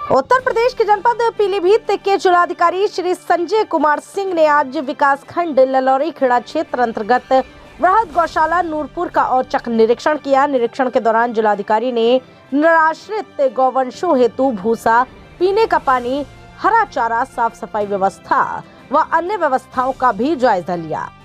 उत्तर प्रदेश के जनपद पीलीभीत के जिलाधिकारी श्री संजय कुमार सिंह ने आज विकासखंड ललौरी खेड़ा क्षेत्र अंतर्गत वृहद गौशाला नूरपुर का औचक निरीक्षण किया। निरीक्षण के दौरान जिलाधिकारी ने निराश्रित गौवंशों हेतु भूसा, पीने का पानी, हरा चारा, साफ सफाई व्यवस्था व अन्य व्यवस्थाओं का भी जायजा लिया।